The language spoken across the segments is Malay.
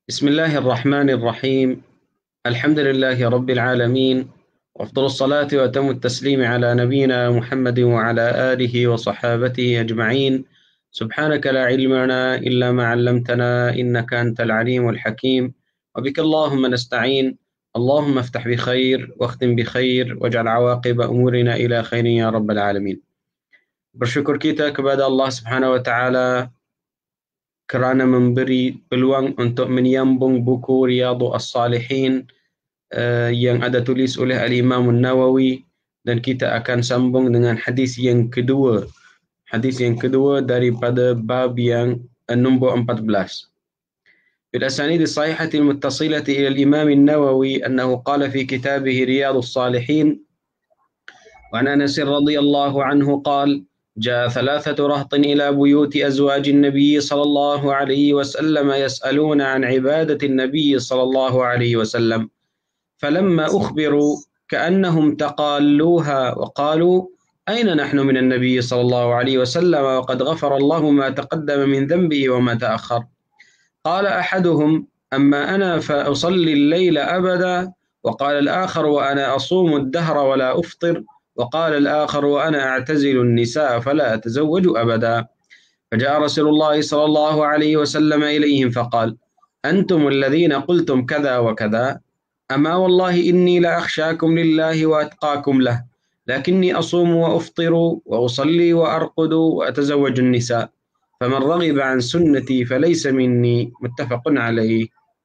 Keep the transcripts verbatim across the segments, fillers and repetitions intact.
بسم الله الرحمن الرحيم. الحمد لله رب العالمين، وأفضل الصلاة وأتم التسليم على نبينا محمد وعلى آله وصحابته أجمعين. سبحانك لا علم لنا إلا ما علمتنا إنك أنت العليم الحكيم، وبك اللهم نستعين. اللهم افتح بخير واختم بخير واجعل عواقب أمورنا إلى خير يا رب العالمين. Bersyukur kita kepada Allah Subhanahu wa taala kerana memberi peluang untuk menyambung buku Riyadhus Shalihin uh, yang ada tulis oleh Al-Imam An-Nawawi, dan kita akan sambung dengan hadis yang kedua. Hadis yang kedua daripada bab yang nombor empat belas. بالأسانيد الصحيحة المتصلة إلى الإمام النووي أنه قال في كتابه رياض الصالحين: وعن أنس رضي الله عنه قال: جاء ثلاثة رهط إلى بيوت أزواج النبي صلى الله عليه وسلم يسألون عن عبادة النبي صلى الله عليه وسلم، فلما أخبروا كأنهم تقالوها وقالوا: أين نحن من النبي صلى الله عليه وسلم وقد غفر الله ما تقدم من ذنبه وما تأخر. قال أحدهم: أما أنا فأصلي الليل أبدا. وقال الآخر: وأنا أصوم الدهر ولا أفطر. وقال الآخر: وأنا أعتزل النساء فلا أتزوج أبدا. فجاء رسول الله صلى الله عليه وسلم إليهم فقال: أنتم الذين قلتم كذا وكذا. أما والله إني لأخشاكم لله وأتقاكم له، لكني أصوم وأفطر وأصلي وأرقد وأتزوج النساء، فمن رغب عن سنتي فليس مني. متفق عليه.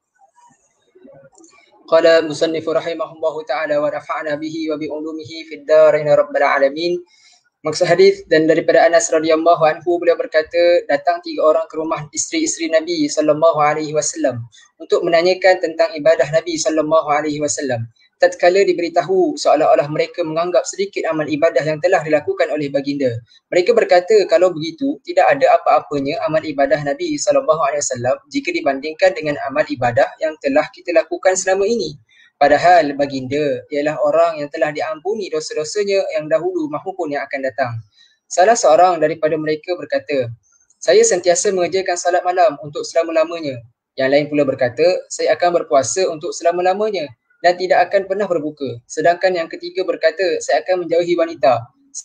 قال المصنف رحمه الله تعالى ونفعنا به وبعلومه في الدارين رب العالمين. Maksud hadis, dan daripada Anas radhiyallahu anhu, beliau berkata, datang tiga orang ke rumah isteri-isteri Nabi sallallahu alaihi wasallam untuk menanyakan tentang ibadah Nabi sallallahu alaihi wasallam. Tatkala diberitahu, seolah-olah mereka menganggap sedikit amal ibadah yang telah dilakukan oleh baginda. Mereka berkata, kalau begitu tidak ada apa-apanya amal ibadah Nabi sallallahu alaihi wasallam jika dibandingkan dengan amal ibadah yang telah kita lakukan selama ini. Padahal baginda ialah orang yang telah diampuni dosa-dosanya yang dahulu maupun yang akan datang. Salah seorang daripada mereka berkata, saya sentiasa mengerjakan salat malam untuk selama-lamanya. Yang lain pula berkata, saya akan berpuasa untuk selama-lamanya dan tidak akan pernah berbuka. Sedangkan yang ketiga berkata, saya akan menjauhi wanita.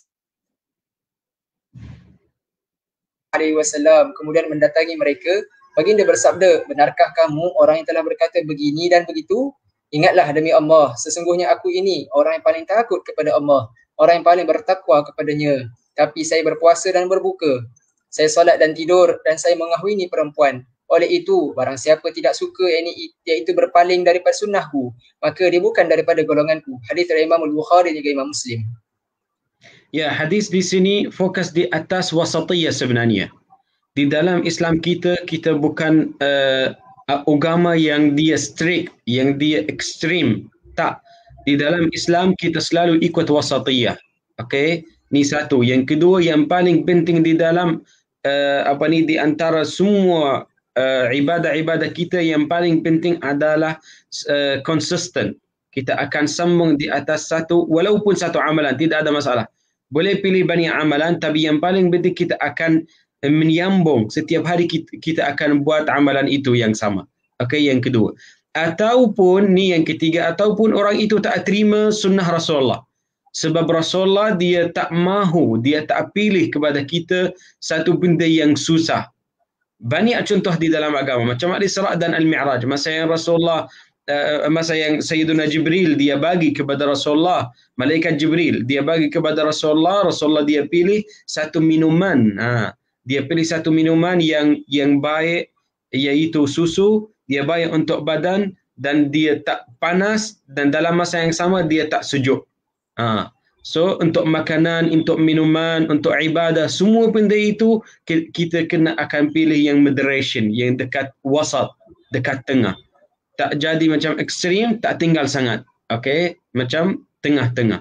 Alaihi wasallam kemudian mendatangi mereka. Baginda bersabda, benarkah kamu orang yang telah berkata begini dan begitu? Ingatlah demi Allah, sesungguhnya aku ini orang yang paling takut kepada Allah, orang yang paling bertakwa kepadanya. Tapi saya berpuasa dan berbuka, saya solat dan tidur, dan saya mengahwini perempuan. Oleh itu, barang siapa tidak suka iaitu berpaling daripada sunnahku, maka dia bukan daripada golonganku. Hadis dari Imam Al-Bukhari juga Imam Muslim. Ya, hadis di sini fokus di atas wasatiyah sebenarnya. Di dalam Islam kita, kita bukan uh, agama yang dia strict, yang dia ekstrim. Tak. Di dalam Islam kita selalu ikut wasatiyah. Okey, ni satu. Yang kedua, yang paling penting di dalam uh, apa ni di antara semua uh, ibadah-ibadah kita, yang paling penting adalah uh, consistent. Kita akan sambung di atas satu, walaupun satu amalan, tidak ada masalah. Boleh pilih banyak amalan, tapi yang paling penting kita akan menyambung. Setiap hari kita, kita akan buat amalan itu yang sama. Okey, yang kedua. Ataupun ni yang ketiga, ataupun orang itu tak terima sunnah Rasulullah. Sebab Rasulullah dia tak mahu, dia tak pilih kepada kita satu benda yang susah. Banyak contoh di dalam agama, macam Al-Isra' dan Al-Mi'raj. Masa yang Rasulullah Uh, masa yang Sayyiduna Jibril dia bagi kepada Rasulullah, malaikat Jibril dia bagi kepada Rasulullah, Rasulullah dia pilih satu minuman. Ha, dia pilih satu minuman yang yang baik, iaitu susu. Dia baik untuk badan dan dia tak panas, dan dalam masa yang sama dia tak sejuk. Ha. So untuk makanan, untuk minuman, untuk ibadah, semua benda itu kita kena akan pilih yang moderation, yang dekat wasat, dekat tengah. Tak jadi macam ekstrim, tak tinggal sangat. Okey, macam tengah-tengah.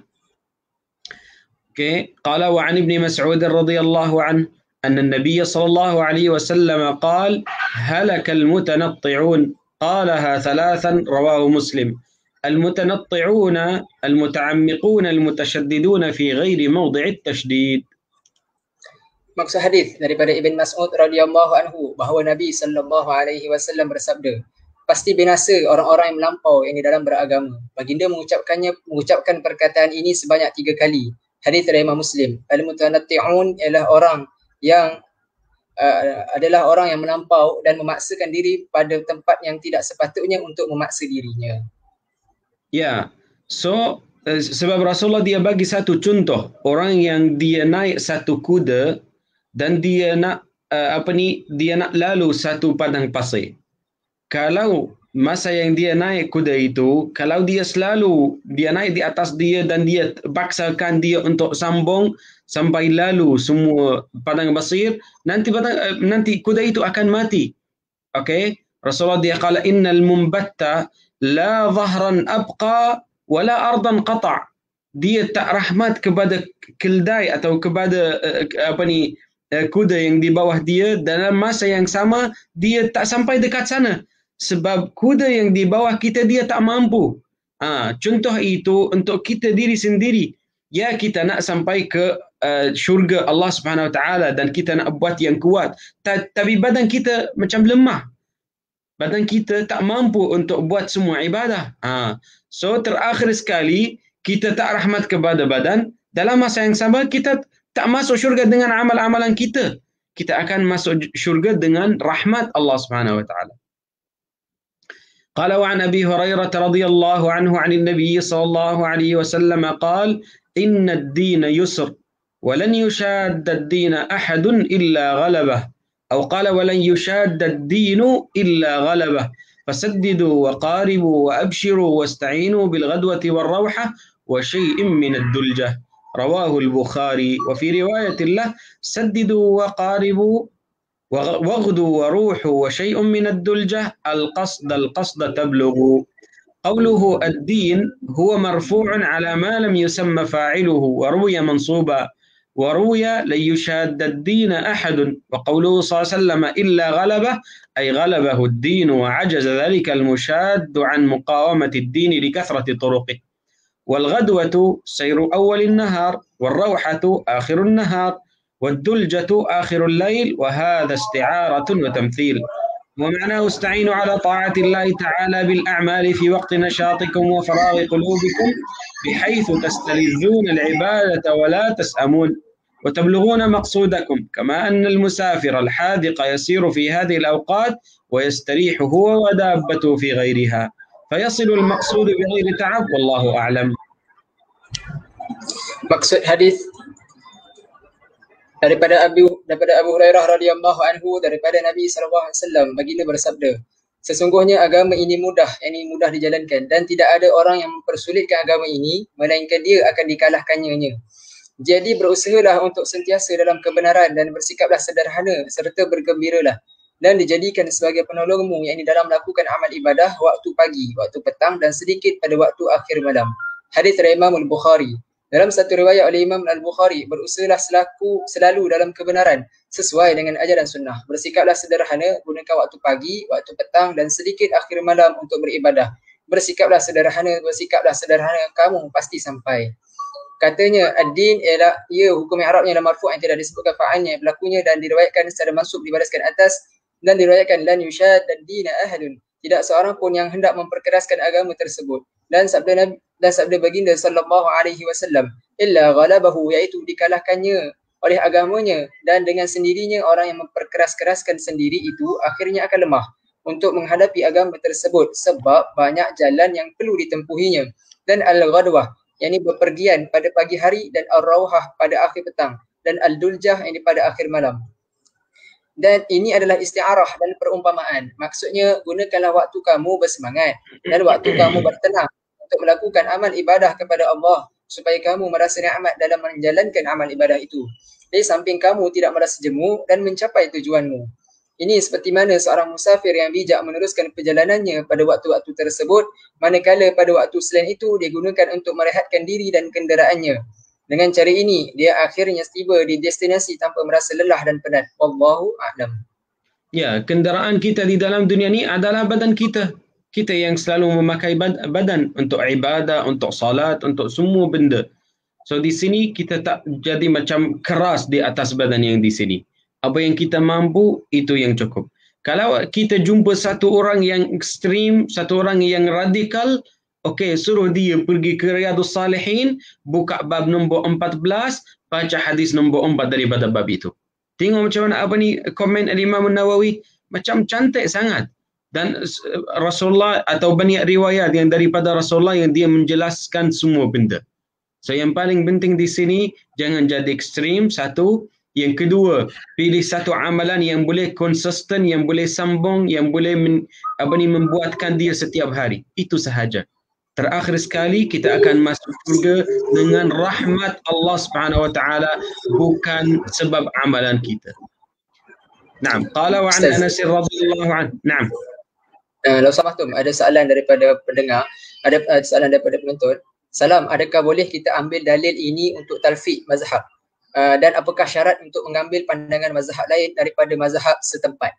Okey, qala wa 'an ibn Mas'ud radhiyallahu anhu anna an-nabiy sallallahu alaihi wasallam qala halaka al-mutanatti'un qalaha thalathan rawahu Muslim. Al-mutanatti'un al-muta'ammiqun al-mutashaddidun fi ghairi mawdi' at-tashdid. Maksud hadis daripada Ibn Mas'ud radhiyallahu anhu bahawa Nabi sallallahu alaihi wasallam bersabda, pasti binasa orang-orang yang melampau yang di dalam beragama. Baginda mengucapkannya mengucapkan perkataan ini sebanyak tiga kali. Hadis dari Imam Muslim. Al-mutanatti'un ialah orang yang uh, adalah orang yang melampau dan memaksakan diri pada tempat yang tidak sepatutnya untuk memaksa dirinya. Ya, so uh, sebab Rasulullah dia bagi satu contoh orang yang dia naik satu kuda dan dia nak uh, apa ni dia nak lalu satu padang pasir. Kalau masa yang dia naik kuda itu, kalau dia selalu dia naik di atas dia dan dia paksakan dia untuk sambung sampai lalu semua padang pasir, nanti padang, nanti kuda itu akan mati. Okey, Rasulullah dia kata innal mumbatta la dhahran abqa wala ardan qata'. Dia tak rahmat kepada keldai atau kepada apa ni kuda yang di bawah dia, dalam masa yang sama dia tak sampai dekat sana. Sebab kuda yang di bawah kita dia tak mampu. Ha, contoh itu untuk kita diri sendiri. Ya, kita nak sampai ke uh, syurga Allah Subhanahu Wa Taala dan kita nak buat yang kuat. Tapi badan kita macam lemah. Badan kita tak mampu untuk buat semua ibadah. Ha. So terakhir sekali kita tak rahmat kepada badan. Dalam masa yang sama kita tak masuk syurga dengan amal-amalan kita. Kita akan masuk syurga dengan rahmat Allah Subhanahu Wa Taala. قال وعن أبي هريرة رضي الله عنه عن النبي صلى الله عليه وسلم قال إن الدين يسر ولن يشاد الدين أحد إلا غلبه أو قال ولن يشاد الدين إلا غلبه فسددوا وقاربوا وأبشروا واستعينوا بالغدوة والروحة وشيء من الدلجة رواه البخاري وفي رواية له سددوا وقاربوا وغدوا وروحوا وشيء من الدلجة القصد القصد تبلغوا. قوله الدين هو مرفوع على ما لم يسمى فاعله وروي منصوبا وروي لن يشاد الدين أحد وقوله صلى الله عليه وسلم إلا غلبه أي غلبه الدين وعجز ذلك المشاد عن مقاومة الدين لكثرة طرقه. والغدوة سير أول النهار والروحة آخر النهار والدلجة آخر الليل وهذا استعارة وتمثيل ومعناه استعينوا على طاعة الله تعالى بالأعمال في وقت نشاطكم وفراغ قلوبكم بحيث تستلذون العبادة ولا تسأمون وتبلغون مقصودكم كما أن المسافر الحاذق يسير في هذه الأوقات ويستريح هو ودابته في غيرها فيصل المقصود بغير تعب والله أعلم. Maksud hadis daripada Abu daripada Abu Hurairah radhiyallahu anhu daripada Nabi sallallahu alaihi wasallam, baginda bersabda, sesungguhnya agama ini mudah, yakni mudah dijalankan dan tidak ada orang yang mempersulitkan agama ini melainkan dia akan dikalahkannya. Jadi berusahalah untuk sentiasa dalam kebenaran dan bersikaplah sederhana serta bergembiralah dan dijadikan sebagai penolongmu, yakni dalam melakukan amal ibadah waktu pagi, waktu petang dan sedikit pada waktu akhir malam. Hadis dari Imam Al-Bukhari. Dalam satu riwayat oleh Imam Al-Bukhari, berusahalah selaku selalu dalam kebenaran sesuai dengan ajaran sunnah. Bersikaplah sederhana, gunakan waktu pagi, waktu petang dan sedikit akhir malam untuk beribadah. Bersikaplah sederhana, bersikaplah sederhana, kamu pasti sampai. Katanya, ad-din ialah ia hukum yang Arabnya dalam marfu' yang tidak disebutkan fa'alnya, berlakunya dan diriwayatkan secara mansub dibariskan atas dan diriwayatkan lan yushad ad-din ahadun. Tidak seorang pun yang hendak memperkeraskan agama tersebut. Dan sabda Nabi dan sabda baginda sallallahu alaihi wasallam, illa ghalabahu, iaitu dikalahkannya oleh agamanya dan dengan sendirinya orang yang memperkeras-keraskan sendiri itu akhirnya akan lemah untuk menghadapi agama tersebut sebab banyak jalan yang perlu ditempuhinya. Dan al-ghadwah, yakni bepergian pada pagi hari, dan ar-rawhah pada akhir petang, dan al-duljah yakni pada akhir malam. Dan ini adalah isti'arah dan perumpamaan. Maksudnya, gunakanlah waktu kamu bersemangat dan waktu kamu bertenang untuk melakukan amal ibadah kepada Allah supaya kamu merasa nikmat dalam menjalankan amal ibadah itu. Di samping kamu tidak merasa jemu dan mencapai tujuanmu. Ini seperti mana seorang musafir yang bijak meneruskan perjalanannya pada waktu-waktu tersebut, manakala pada waktu selain itu dia gunakan untuk merehatkan diri dan kenderaannya. Dengan cara ini, dia akhirnya tiba di destinasi tanpa merasa lelah dan penat. Wallahu a'lam. Ya, kenderaan kita di dalam dunia ni adalah badan kita. Kita yang selalu memakai badan untuk ibadah, untuk salat, untuk semua benda. So di sini kita tak jadi macam keras di atas badan yang di sini. Apa yang kita mampu, itu yang cukup. Kalau kita jumpa satu orang yang ekstrim, satu orang yang radikal, okey, suruh dia pergi ke Riyadhus Salihin, buka bab nombor empat belas, baca hadis nombor empat daripada bab itu. Tengok macam mana apa ni komen Imam Nawawi, macam cantik sangat. Dan Rasulullah atau banyak riwayat yang daripada Rasulullah yang dia menjelaskan semua benda. So yang paling penting di sini, jangan jadi ekstrim, satu. Yang kedua, pilih satu amalan yang boleh konsisten, yang boleh sambung, yang boleh men, apa ni, membuatkan dia setiap hari. Itu sahaja. Terakhir sekali, kita akan masuk surga dengan rahmat Allah Subhanahu Wa Taala, bukan sebab amalan kita. Naam. Qala wa an Anas radhiyallahu anhu. Naam. Uh, Lalu Mahtum, ada soalan daripada pendengar, ada, ada soalan daripada penonton. Salam, adakah boleh kita ambil dalil ini untuk talfiq mazhab? Uh, dan apakah syarat untuk mengambil pandangan mazhab lain daripada mazhab setempat?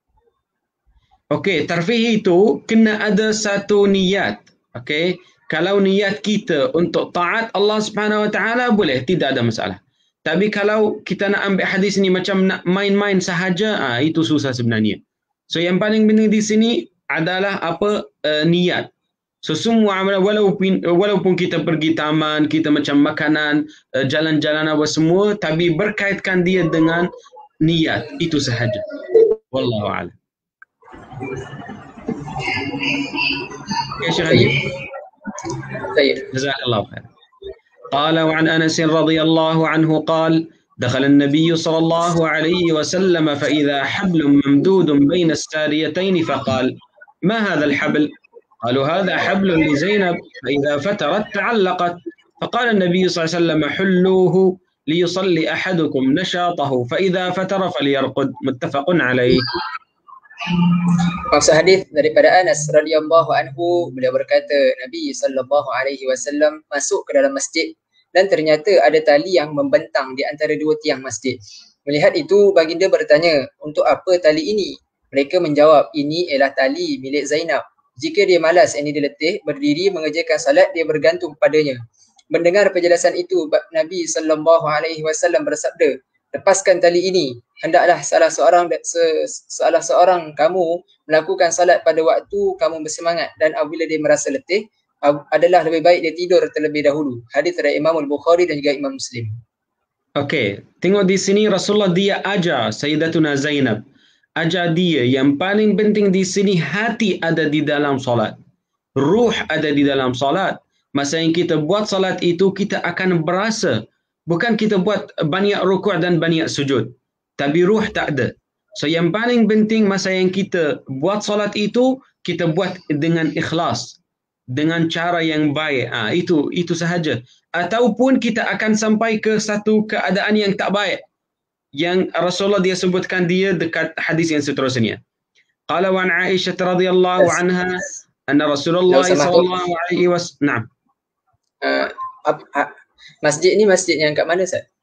Okey, tarfih itu kena ada satu niat. Okey, kalau niat kita untuk taat Allah Subhanahu Wa Taala boleh, tidak ada masalah. Tapi kalau kita nak ambil hadis ni macam nak main-main sahaja, ah itu susah sebenarnya. So yang paling penting di sini adalah apa, uh, niat. So semua amalan, walaupun walaupun kita pergi taman, kita macam makanan, uh, jalan-jalan apa semua, tapi berkaitkan dia dengan niat, itu sahaja. Wallahu a'lam. Ya Syekh Ali. Baik. Jazakallahu khair. قال وعن أنس رضي الله عنه قال دخل النبي صلى الله عليه وسلم فإذا حبل ممدود بين الساريتين فقال ما هذا الحبل؟ قالوا هذا حبل لزينب فإذا فترت تعلقت فقال النبي صلى الله عليه وسلم حلوه ليصلي أحدكم نشاطه فإذا فتر فليرقد متفق عليه. Maksud hadis daripada Anas radhiyallahu anhu, beliau berkata Nabi sallallahu alaihi wasallam masuk ke dalam masjid dan ternyata ada tali yang membentang di antara dua tiang masjid. Melihat itu baginda bertanya, untuk apa tali ini? Mereka menjawab, ini ialah tali milik Zainab. Jika dia malas, ini dia letih, berdiri mengerjakan salat, dia bergantung padanya. Mendengar penjelasan itu, Nabi sallallahu alaihi wasallam bersabda, lepaskan tali ini. Hendaklah salah seorang se, salah seorang kamu melakukan salat pada waktu kamu bersemangat, dan apabila dia merasa letih, adalah lebih baik dia tidur terlebih dahulu. Hadis dari Imam Al-Bukhari dan juga Imam Muslim. Okey, tengok di sini Rasulullah dia ajar Sayyidatuna Zainab. Ajar dia yang paling penting di sini, hati ada di dalam solat. Ruh ada di dalam solat. Masa yang kita buat solat itu, kita akan berasa. Bukan kita buat banyak rukuk dan banyak sujud. Tapi ruh tak ada. So yang paling penting masa yang kita buat solat itu, kita buat dengan ikhlas. Dengan cara yang baik. Ah, itu itu sahaja. Ataupun kita akan sampai ke satu keadaan yang tak baik. Yang Rasulullah dia sebutkan dia dekat hadis yang seterusnya. Qala wa an Aisyah radhiyallahu anha anna Rasulullah sallallahu alaihi wasallam. Uh, masjid ni masjid yang kat mana, Ustaz?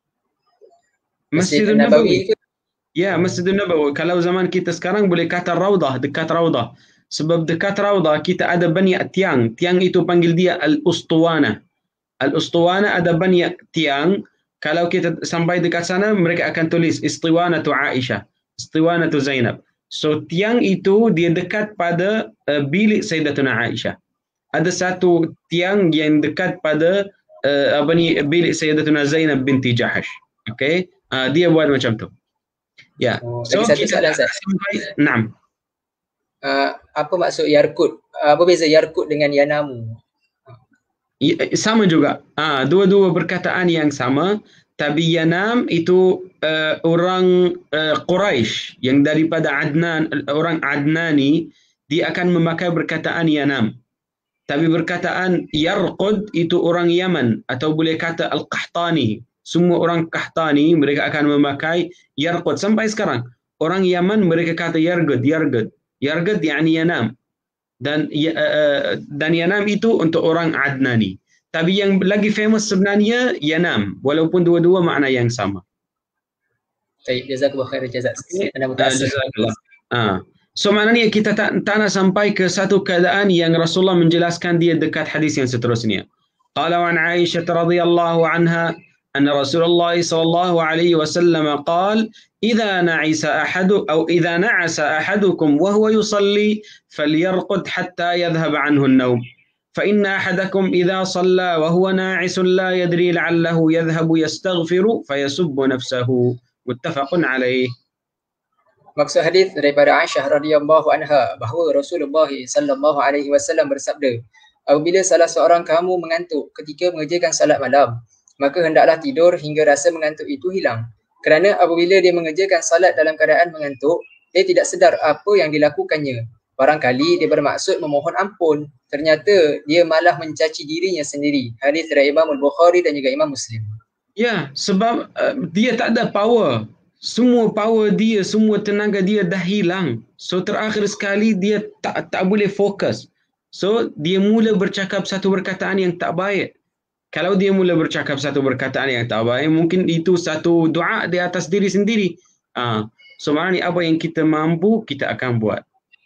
Masjid Nabawi. Ya, Masjidun Nabawi. Kalau zaman kita sekarang boleh kata Raudah, dekat Raudah. Sebab dekat Raudah kita ada banyak tiang. Tiang itu panggil dia Al-Ustuwana. Al-Ustuwana ada banyak tiang. Kalau kita sampai dekat sana, mereka akan tulis Istiwanatu Aisyah, Istiwanatu Zainab. So tiang itu dia dekat pada uh, bilik Sayyidatuna Aisyah. Ada satu tiang yang dekat pada uh, apa ni, bilik Sayyidatuna Zainab binti Jahash. Okay, uh, dia buat macam tu. Ya. Oh, so lagi satu kita soalan, Ustaz. sampai enam. Uh, apa maksud Yarkut? Uh, apa beza Yarkut dengan Yanamu? Sama juga. Ah, dua-dua perkataan yang sama. Tapi Yanam itu uh, orang uh, Quraisy yang daripada Adnan, orang Adnani, dia akan memakai perkataan Yanam. Tapi perkataan Yarqud itu orang Yaman, atau boleh kata Al-Qahtani. Semua orang Qahtani mereka akan memakai Yarqud sampai sekarang. Orang Yaman mereka kata Yarqud, Yarqud. Yarqud yani Yanam. Dan uh, dan Yanam itu untuk orang Adnani. Tapi yang lagi famous sebenarnya Yanam, walaupun dua-dua makna yang sama. Baik, jazakallahu khairan jazak. Ana mutaasif. Ah. So maknanya kita tak, tak nak sampai ke satu keadaan yang Rasulullah menjelaskan dia dekat hadis yang seterusnya. Qala wa an Aisyah radhiyallahu anha أن رسول الله صلى الله عليه وسلم قال إذا نعس أحد أو إذا نعس أحدكم وهو يصلي فليرقد حتى يذهب عنه النوم فإن أحدكم إذا صلى وهو ناعس لا يدري لعله يذهب يستغفر فيسب نفسه متفق عليه. Maksud hadis daripada Aisyah radhiyallahu anha bahawa Rasulullah sallallahu alaihi wasallam bersabda, apabila salah seorang kamu mengantuk ketika mengerjakan salat malam, maka hendaklah tidur hingga rasa mengantuk itu hilang. Kerana apabila dia mengerjakan salat dalam keadaan mengantuk, dia tidak sedar apa yang dilakukannya. Barangkali dia bermaksud memohon ampun, ternyata dia malah mencaci dirinya sendiri. Hadis dari Imam Al-Bukhari dan juga Imam Muslim. Ya, sebab uh, dia tak ada power. Semua power dia, semua tenaga dia dah hilang. So terakhir sekali dia tak tak boleh fokus. So dia mula bercakap satu perkataan yang tak baik. Kalau dia mula bercakap satu perkataan yang tak baik, mungkin itu satu doa di atas diri sendiri. Ah, so maknanya apa yang kita mampu kita akan buat.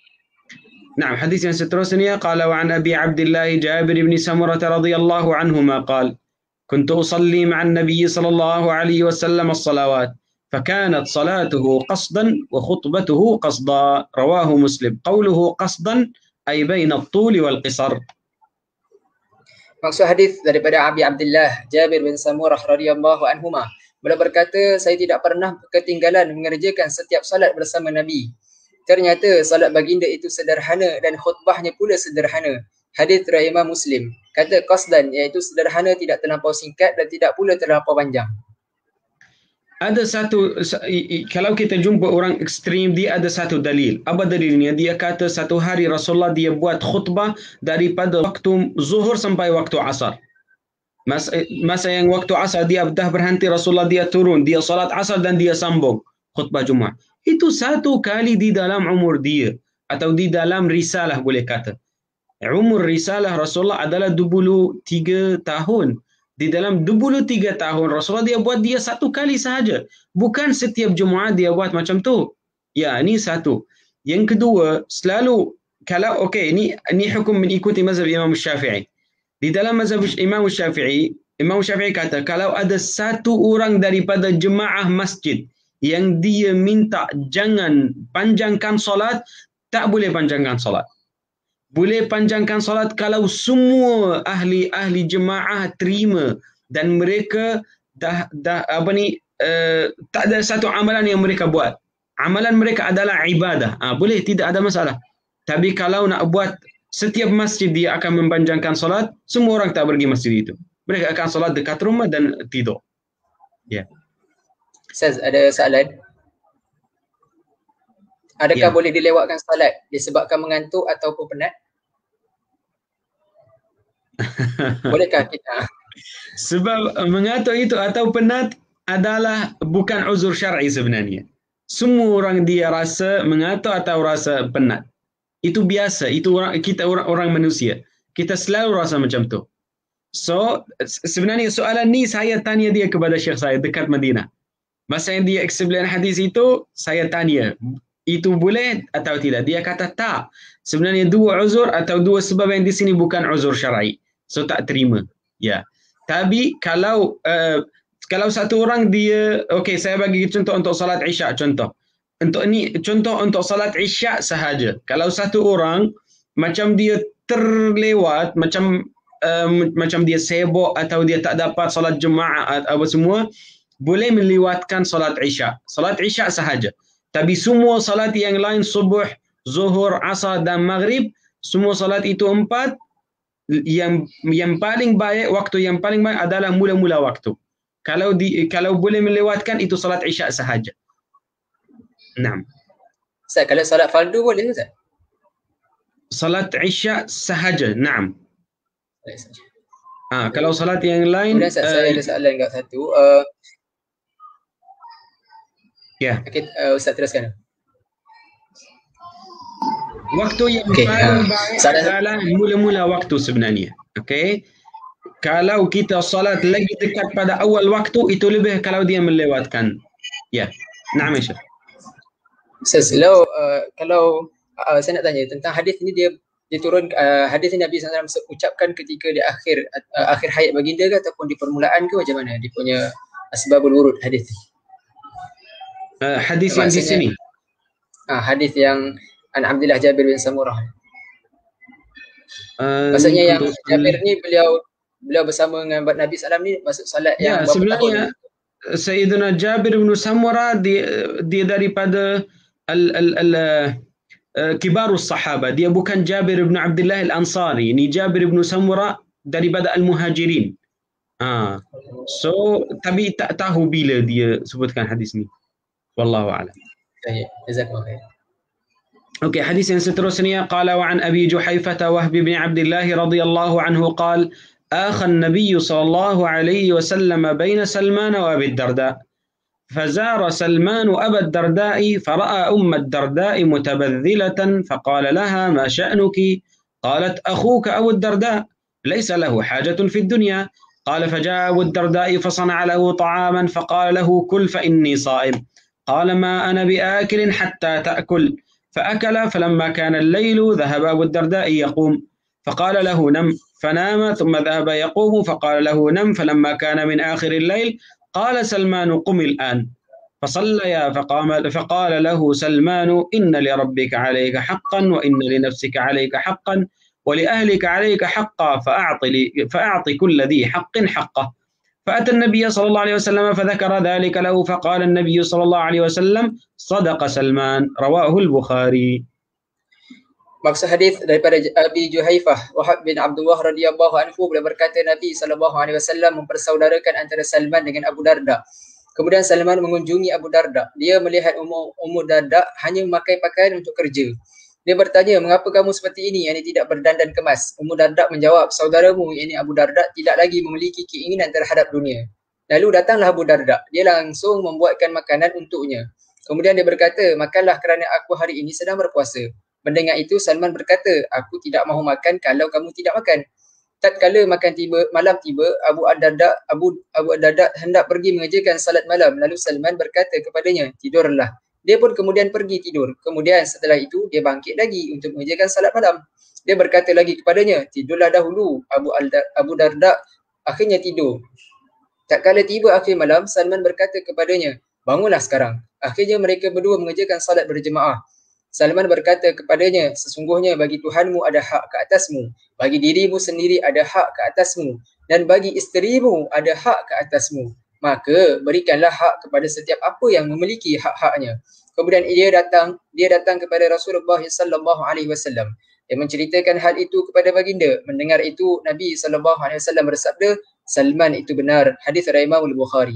نعم حديث seterusnya قال وعن أبي عبد الله جابر بن سمرة رضي الله عنهما قال كنت أصلي مع النبي صلى الله عليه وسلم الصلوات فكانت صلاته قصدا وخطبته قصدا رواه مسلم قوله قصدا أي بين الطول والقصر. Maksud hadis daripada Abi Abdullah Jabir bin Samurah radhiyallahu anhuma, beliau berkata, saya tidak pernah ketinggalan mengerjakan setiap salat bersama Nabi. Ternyata salat baginda itu sederhana dan khutbahnya pula sederhana. Hadis riwayat Imam Muslim. Kata qasdan iaitu sederhana, tidak terlampau singkat dan tidak pula terlampau panjang. Ada satu, kalau kita jumpa orang ekstrim, dia ada satu dalil. Apa dalilnya? Dia kata satu hari Rasulullah dia buat khutbah daripada waktu zuhur sampai waktu asar. Masa, masa yang waktu asar dia dah berhenti, Rasulullah dia turun, dia salat asar dan dia sambung khutbah Jumaat. Itu satu kali di dalam umur dia, atau di dalam risalah boleh kata. Umur risalah Rasulullah adalah dua puluh tiga tahun. Di dalam dua puluh tiga tahun Rasulullah dia buat dia satu kali sahaja. Bukan setiap Jumaat dia buat macam tu. Ya, ini satu. Yang kedua, selalu kalau okey, ini ini hukum mengikuti mazhab Imam Syafi'i. Di dalam mazhab Imam Syafi'i, Imam Syafi'i kata kalau ada satu orang daripada jemaah masjid yang dia minta jangan panjangkan solat, tak boleh panjangkan solat. Boleh panjangkan solat kalau semua ahli-ahli jemaah terima dan mereka dah dah apa ni uh, tak ada satu amalan yang mereka buat. Amalan mereka adalah ibadah. Ah, boleh, tidak ada masalah. Tapi kalau nak buat setiap masjid dia akan mempanjangkan solat, semua orang tak pergi masjid itu. Mereka akan solat dekat rumah dan tidur. Ya. Yeah. Ustaz, ada soalan. Adakah ya. boleh dilewatkan salat disebabkan mengantuk ataupun penat? Bolehkah kita? Sebab mengantuk itu atau penat adalah bukan uzur syar'i sebenarnya. Semua orang dia rasa mengantuk atau rasa penat. Itu biasa, itu orang kita orang, orang manusia. Kita selalu rasa macam tu. So sebenarnya soalan ni saya tanya dia kepada syekh saya dekat Madinah. Masa yang dia explain hadis itu, saya tanya, itu boleh atau tidak? Dia kata tak. Sebenarnya dua uzur atau dua sebab yang di sini bukan uzur syar'i. So tak terima. Ya. Tapi kalau uh, kalau satu orang dia, okey saya bagi contoh untuk salat Isyak contoh. Untuk ni contoh untuk salat Isyak sahaja. Kalau satu orang macam dia terlewat, macam uh, macam dia sibuk atau dia tak dapat salat jemaah atau apa semua, boleh melewatkan salat Isyak. Salat Isyak sahaja. Tapi semua salat yang lain, subuh, zuhur, asar dan maghrib, semua salat itu empat, yang yang paling baik, waktu yang paling baik adalah mula-mula waktu. Kalau di, kalau boleh melewatkan itu salat Isyak sahaja. Naam. Ustaz, kalau salat fardu boleh Ustaz? Salat Isyak sahaja, naam. Ah, kalau salat yang lain, Ustaz, uh, saya ada soalan juga satu. Uh, Ya. Okay, uh, Ustaz teruskan. Waktu yang okay, paling uh, baik adalah mula-mula waktu sebenarnya. Okey. Kalau kita salat lagi dekat pada awal waktu, itu lebih kalau dia melewatkan. Ya. Naam Syekh. Ustaz, kalau uh, kalau uh, saya nak tanya tentang hadis ini, dia diturun uh, hadis Nabi sallallahu alaihi wasallam ucapkan ketika di akhir uh, akhir hayat baginda ke ataupun di permulaan ke, macam mana dia punya asbabul wurud hadis? Uh, hadis yang di sini. Ah, hadis yang an Abdullah Jabir bin Samurah. Uh, Maksudnya yang Jabir ni beliau beliau bersama dengan Nabi sallallahu alaihi wasallam ni masuk salat ya, yang sebenarnya Sayyidina Jabir bin Samurah dia, dia daripada al al al uh, kibarus sahabat. Dia bukan Jabir bin Abdullah al-Ansari. Ini Jabir bin Samurah daripada al-Muhajirin. Ha. So tapi tak tahu bila dia sebutkan hadis ni. Wallahu a'lam. Baik, jazakallahu khair. Okey, hadis yang seterusnya qala wa an Abi Juhaifah Wahb bin Abdullah radhiyallahu anhu qala آخى النبي صلى الله عليه وسلم بين سلمان وأبي الدرداء فزار سلمان أبا الدرداء فرأى أم الدرداء متبذلة فقال لها ما شأنك؟ قالت أخوك أبو الدرداء ليس له حاجة في الدنيا. قال فجاء أبو الدرداء فصنع له طعاما فقال له كل فإني صائم. قال ما أنا بآكل حتى تأكل. فأكل فلما كان الليل ذهب أبو الدرداء يقوم فقال له نم فنام ثم ذهب يقوم فقال له نم فلما كان من آخر الليل قال سلمان قم الآن فصليا فقام فقال له سلمان إن لربك عليك حقا وإن لنفسك عليك حقا ولأهلك عليك حقا فأعط فأعط كل ذي حق حقه. فأتى النبي صلى الله عليه وسلم فذكر ذلك له فقال النبي صلى الله عليه وسلم صدق سلمان. رواه البخاري. Maksud hadis daripada Abi Juhaifah Wahab bin Abdullah radhiyallahu anhu, beliau berkata Nabi sallallahu alaihi wasallam mempersaudarakan antara Salman dengan Abu Darda. Kemudian Salman mengunjungi Abu Darda. Dia melihat Ummu Ummu Darda hanya memakai pakaian untuk kerja. Dia bertanya, "Mengapa kamu seperti ini, yakni tidak berdandan kemas?" Ummu Darda menjawab, "Saudaramu yakni Abu Darda tidak lagi memiliki keinginan terhadap dunia." Lalu datanglah Abu Darda. Dia langsung membuatkan makanan untuknya. Kemudian dia berkata, "Makanlah kerana aku hari ini sedang berpuasa." Mendengar itu Salman berkata, "Aku tidak mahu makan kalau kamu tidak makan." Tatkala makan tiba, malam tiba, Abu Darda Abu Abu Darda hendak pergi mengerjakan salat malam. Lalu Salman berkata kepadanya, "Tidurlah." Dia pun kemudian pergi tidur. Kemudian setelah itu dia bangkit lagi untuk mengerjakan salat malam. Dia berkata lagi kepadanya, "Tidurlah dahulu." Abu Darda, Abu Darda akhirnya tidur. Tatkala tiba akhir malam, Salman berkata kepadanya, "Bangunlah sekarang." Akhirnya mereka berdua mengerjakan salat berjemaah. Salman berkata kepadanya, "Sesungguhnya bagi Tuhanmu ada hak ke atasmu, bagi dirimu sendiri ada hak ke atasmu, dan bagi isterimu ada hak ke atasmu. Maka berikanlah hak kepada setiap apa yang memiliki hak-haknya." Kemudian dia datang, dia datang kepada Rasulullah sallallahu alaihi wasallam. Dia menceritakan hal itu kepada baginda. Mendengar itu Nabi sallallahu alaihi wasallam bersabda, "Salman itu benar." Hadis riwayat Imam Al-Bukhari.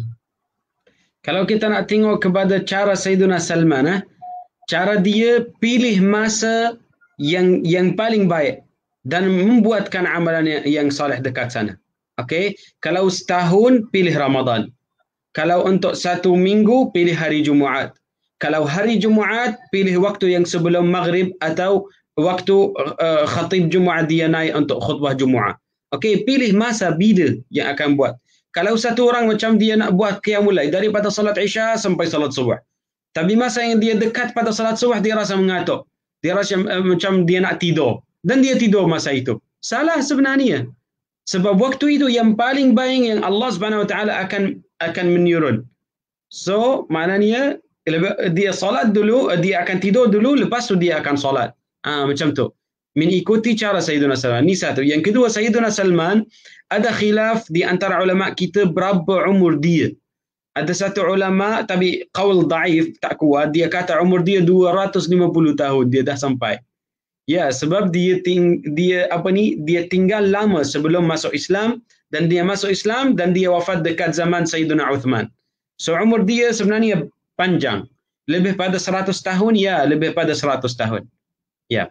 Kalau kita nak tengok kepada cara Sayyidina Salman, eh, cara dia pilih masa yang yang paling baik dan membuatkan amalan yang, yang soleh dekat sana. Okey, kalau setahun pilih Ramadan. Kalau untuk satu minggu pilih hari Jumaat. Kalau hari Jumaat pilih waktu yang sebelum maghrib atau waktu uh, khatib Jumaat dia naik untuk khutbah Jumaat. Okey, pilih masa bila yang akan buat. Kalau satu orang macam dia nak buat qiyamul lail daripada salat Isya sampai salat subuh. Tapi masa yang dia dekat pada salat subuh, dia rasa mengantuk. Dia rasa uh, macam dia nak tidur. Dan dia tidur masa itu. Salah sebenarnya. Sebab waktu itu yang paling baik yang Allah Subhanahu Wa Taala akan akan menurun. So, maknanya dia salat dulu, dia akan tidur dulu, lepas tu dia akan salat. Ah, macam tu. Mengikuti cara Sayyidina Salman. Ini satu. Yang kedua, Sayyidina Salman, ada khilaf di antara ulama kita berapa umur dia. Ada satu ulama tapi qaul dhaif, tak kuat, dia kata umur dia dua ratus lima puluh tahun dia dah sampai. Ya, sebab dia ting, dia apa ni, dia tinggal lama sebelum masuk Islam dan dia masuk Islam dan dia wafat dekat zaman Sayyidina Uthman. So umur dia sebenarnya panjang. Lebih pada seratus tahun, ya, lebih pada seratus tahun. Ya.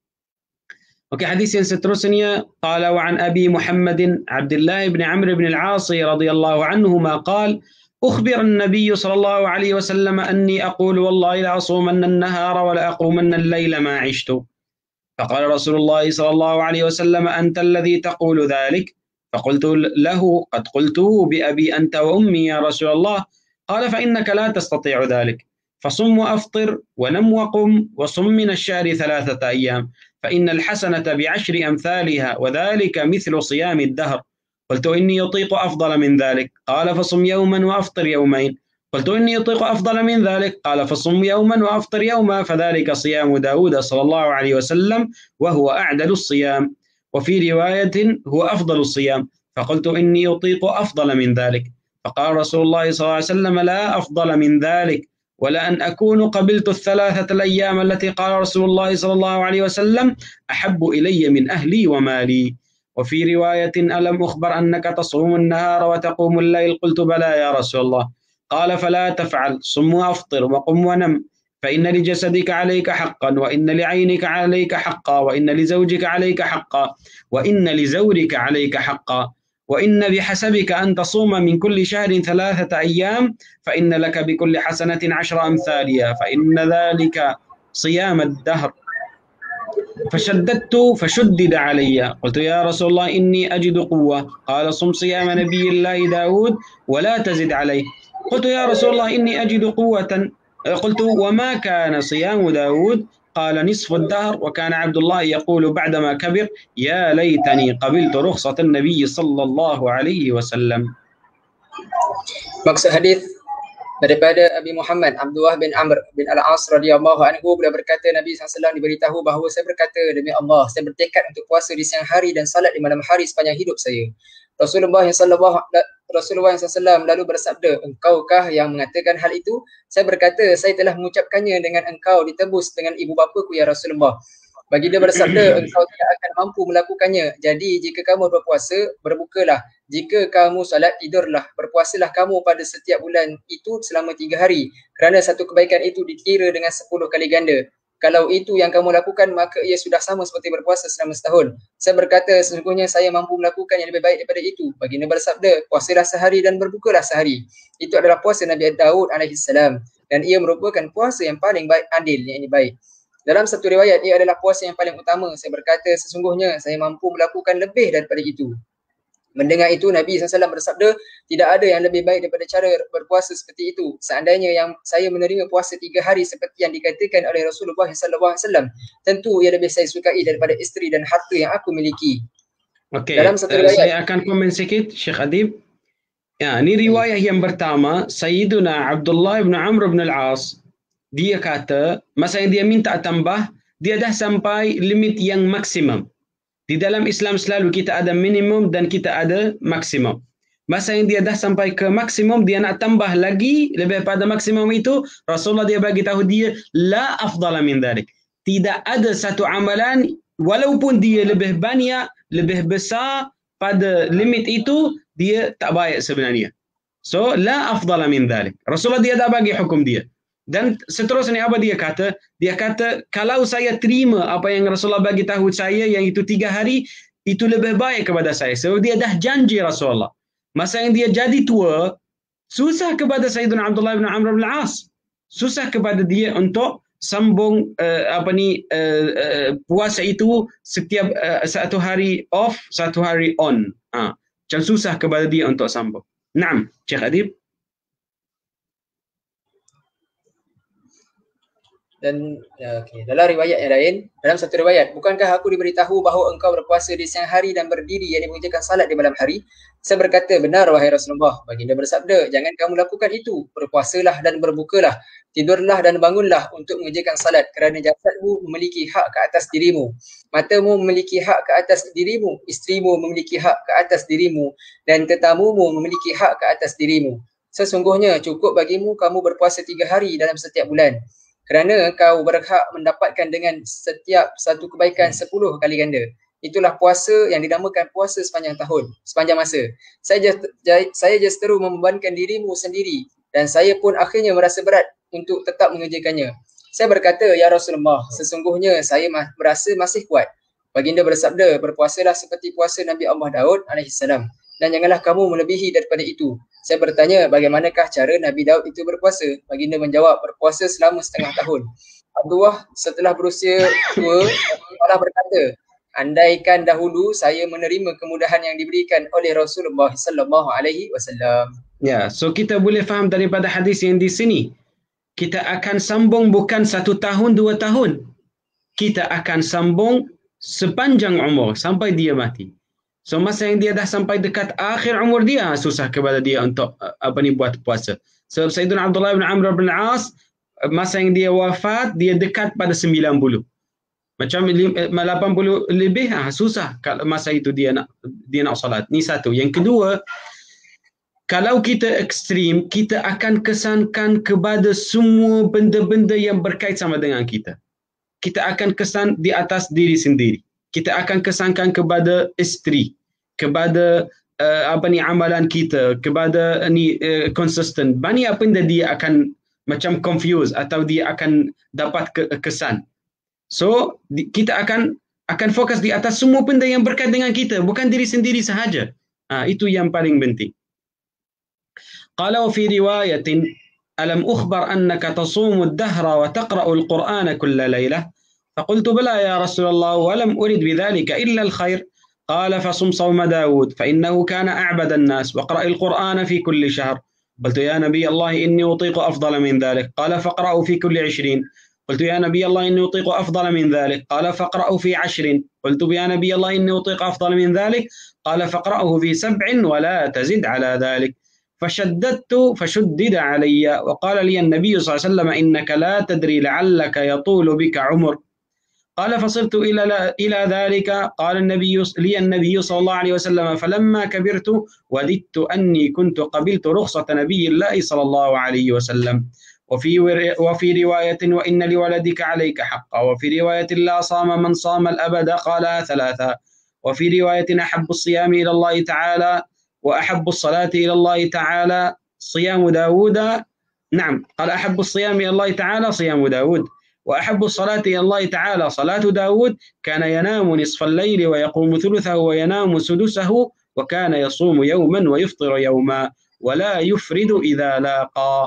Okey, hadis yang seterusnya, qala wa an Abi Muhammadin Abdullah bin Amr bin Al-As radhiyallahu anhuma qala أخبر النبي صلى الله عليه وسلم أني أقول والله لا أصومن النهار ولا أقومن الليل ما عشت. فقال رسول الله صلى الله عليه وسلم أنت الذي تقول ذلك؟ فقلت له قد قلته بأبي أنت وأمي يا رسول الله. قال فإنك لا تستطيع ذلك. فصم وأفطر ونم وقم وصم من الشهر ثلاثة أيام فإن الحسنة بعشر أمثالها وذلك مثل صيام الدهر. قلت إني أطيق أفضل من ذلك. قال فصم يوما وأفطر يومين. قلت إني أطيق أفضل من ذلك. قال فصم يوما وأفطر يوما فذلك صيام داود صلى الله عليه وسلم وهو أعدل الصيام. وفي رواية هو أفضل الصيام. فقلت إني أطيق أفضل من ذلك. فقال رسول الله صلى الله عليه وسلم لا أفضل من ذلك ولا أن أكون قبلت الثلاثة الأيام التي قال رسول الله صلى الله عليه وسلم أحب إلي من أهلي ومالي. وفي رواية ألم أخبر أنك تصوم النهار وتقوم الليل؟ قلت بلى يا رسول الله. قال فلا تفعل، صم وأفطر وقم ونم، فإن لجسدك عليك حقا وإن لعينك عليك حقا وإن لزوجك عليك حقا وإن لزورك عليك حقا وإن بحسبك أن تصوم من كل شهر ثلاثة أيام فإن لك بكل حسنة عشر أمثالها فإن ذلك صيام الدهر. فشددت فشدد علي. قلت يا رسول الله إني أجد قوة. قال صم صيام نبي الله داود ولا تزد عليه. قلت يا رسول الله إني أجد قوة. قلت وما كان صيام داود؟ قال نصف الدهر. وكان عبد الله يقول بعدما كبر يا ليتني قبلت رخصة النبي صلى الله عليه وسلم. Maksud hadis daripada Abi Muhammad Abdullah bin Amr bin Al-As radhiyallahu anhu, beliau berkata Nabi sallallahu alaihi wasallam diberitahu bahawa saya berkata demi Allah, saya bertekad untuk puasa di siang hari dan salat di malam hari sepanjang hidup saya. Rasulullah sallallahu Rasulullah sallallahu alaihi wasallam lalu bersabda, engkaukah yang mengatakan hal itu? Saya berkata, saya telah mengucapkannya dengan engkau ditebus dengan ibu bapaku ya Rasulullah. Baginda bersabda, engkau tidak akan mampu melakukannya. Jadi jika kamu berpuasa, berbukalah. Jika kamu salat, tidurlah. Berpuasalah kamu pada setiap bulan itu selama tiga hari. Kerana satu kebaikan itu dikira dengan sepuluh kali ganda. Kalau itu yang kamu lakukan, maka ia sudah sama seperti berpuasa selama setahun. Saya berkata, sesungguhnya saya mampu melakukan yang lebih baik daripada itu. Baginda bersabda, puasalah sehari dan berbukalah sehari. Itu adalah puasa Nabi Daud alaihi salam. Dan ia merupakan puasa yang paling baik, adil, yang ini baik. Dalam satu riwayat, ia adalah puasa yang paling utama. Saya berkata, sesungguhnya saya mampu melakukan lebih daripada itu. Mendengar itu, Nabi sallallahu alaihi wasallam bersabda, tidak ada yang lebih baik daripada cara berpuasa seperti itu. Seandainya yang saya menerima puasa tiga hari seperti yang dikatakan oleh Rasulullah sallallahu alaihi wasallam, tentu ia lebih saya sukai daripada isteri dan harta yang aku miliki. Okey, Dalam satu riwayat, uh, saya akan komen sikit, Syekh Adib. Ya, ini riwayat yang pertama, Sayyiduna Abdullah bin Amr bin Al-As. Dia kata, masa yang dia minta tambah, dia dah sampai limit yang maksimum. Di dalam Islam selalu kita ada minimum dan kita ada maksimum. Masa yang dia dah sampai ke maksimum, dia nak tambah lagi lebih pada maksimum itu, Rasulullah dia bagi tahu dia, la afdala min dhalik. Tidak ada satu amalan, walaupun dia lebih banyak, lebih besar pada limit itu, dia tak baik sebenarnya. So, la afdala min dhalik. Rasulullah dia dah bagi hukum dia. Dan seterusnya apa dia kata? Dia kata, kalau saya terima apa yang Rasulullah bagi tahu saya, yang itu tiga hari, itu lebih baik kepada saya. Sebab dia dah janji Rasulullah. Masa yang dia jadi tua, susah kepada Sayyidina Abdullah bin Amr bin Al-As. Susah kepada dia untuk sambung uh, apa ni uh, uh, puasa itu setiap uh, satu hari off, satu hari on. Ha. Macam susah kepada dia untuk sambung. Naam, Syekh Adib. Dan okay, dalam riwayat yang lain, dalam satu riwayat, bukankah aku diberitahu bahawa engkau berpuasa di siang hari dan berdiri yang mengerjakan salat di malam hari? Saya berkata, benar wahai Rasulullah. Baginda bersabda, jangan kamu lakukan itu. Berpuasalah dan berbukalah, tidurlah dan bangunlah untuk mengerjakan salat, kerana jasadmu memiliki hak ke atas dirimu, matamu memiliki hak ke atas dirimu, isterimu memiliki hak ke atas dirimu, dan tetamumu memiliki hak ke atas dirimu. Sesungguhnya cukup bagimu kamu berpuasa tiga hari dalam setiap bulan, kerana kau berhak mendapatkan dengan setiap satu kebaikan sepuluh kali ganda. Itulah puasa yang dinamakan puasa sepanjang tahun, sepanjang masa. Saya just, saya justeru membebankan dirimu sendiri dan saya pun akhirnya merasa berat untuk tetap mengerjakannya. Saya berkata, ya Rasulullah, sesungguhnya saya merasa masih kuat. Baginda bersabda, berpuasalah seperti puasa Nabi Allah Daud alaihi salam, dan janganlah kamu melebihi daripada itu. Saya bertanya, bagaimanakah cara Nabi Daud itu berpuasa? Baginda menjawab, berpuasa selama setengah tahun. Abdullah setelah berusia tua, Allah berkata, andaikan dahulu saya menerima kemudahan yang diberikan oleh Rasulullah sallallahu alaihi wasallam. Ya, so kita boleh faham daripada hadis yang di sini. kita akan sambung bukan satu tahun, dua tahun. Kita akan sambung sepanjang umur sampai dia mati. So masa yang dia dah sampai dekat akhir umur dia, susah kepada dia untuk apa ni buat puasa. So Sayyidina Abdullah bin Amr bin As, masa yang dia wafat, dia dekat pada sembilan puluh. Macam lapan puluh lebih, ah, susah kalau masa itu dia nak dia nak salat. Ni satu. Yang kedua, kalau kita ekstrim, kita akan kesankan kepada semua benda-benda yang berkait sama dengan kita. Kita akan kesan di atas diri sendiri. Kita akan kesankan kepada isteri, kepada uh, apa ni amalan kita, kepada ni uh, konsisten. Banyak benda dia akan macam confuse atau dia akan dapat ke, kesan. So di, kita akan akan fokus di atas semua benda yang berkait dengan kita, bukan diri sendiri sahaja. Ah, itu yang paling penting. Qala fi riwayatin alam ukhbar annaka tasumu ad-dahra wa taqra'u al-Qur'ana kulla laylah. فقلت بلى يا رسول الله ولم أرد بذلك إلا الخير قال فصم صوم داود فإنه كان أعبد الناس وقرأ القرآن في كل شهر قلت يا نبي الله إني أطيق أفضل من ذلك قال فاقرأوا في كل عشرين قلت يا نبي الله إني أطيق أفضل من ذلك قال فاقرأوا في عشر قلت يا نبي الله إني أطيق أفضل من ذلك قال فاقرأه في سبع ولا تزد على ذلك فشددت فشدد علي وقال لي النبي صلى الله عليه وسلم إنك لا تدري لعلك يطول بك عمر قال فصرت إلى إلى ذلك قال النبي لي النبي صلى الله عليه وسلم فلما كبرت وددت أني كنت قبلت رخصة نبي الله صلى الله عليه وسلم وفي وفي رواية وإن لولدك عليك حقا وفي رواية لا صام من صام الأبد قالها ثلاثة وفي رواية أحب الصيام إلى الله تعالى وأحب الصلاة إلى الله تعالى صيام داود نعم قال أحب الصيام إلى الله تعالى صيام داود وأحب الصلاة إلى الله تعالى صلاة داود كان ينام نصف الليل ويقوم ثلثه وينام سدسه وكان يصوم يوما ويفطر يوما ولا يفرد إذا لاقى.